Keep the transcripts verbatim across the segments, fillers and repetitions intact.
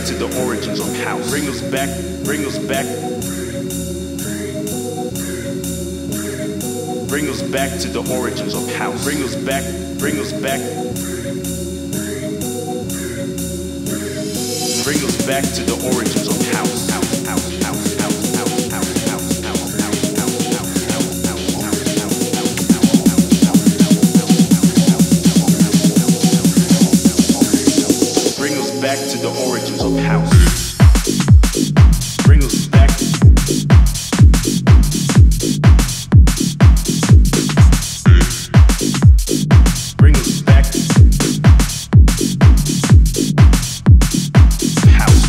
to the origins of house. Bring us back, bring us back. Bring us back to the origins of house. Bring us back, bring us back. Bring us back to the origins of house. House, house, house, house, house, house, house, house, house, house, house, house, house. Bring us back to the origins of house. Bring us back. Bring us back. House.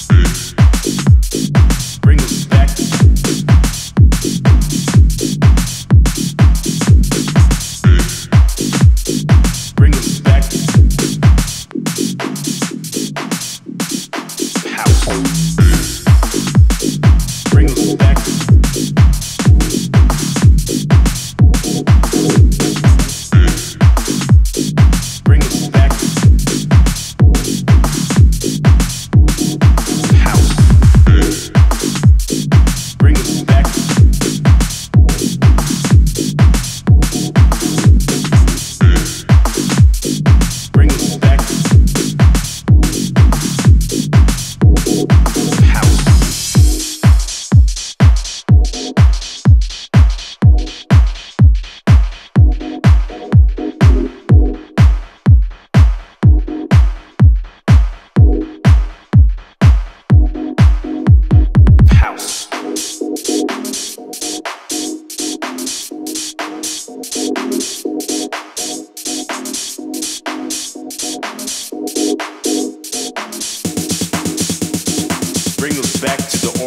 Bring us back. Bring us back. House. Bring us back. Bring us back. House. Bring us back. Bring us back. House. House. Bring us back to the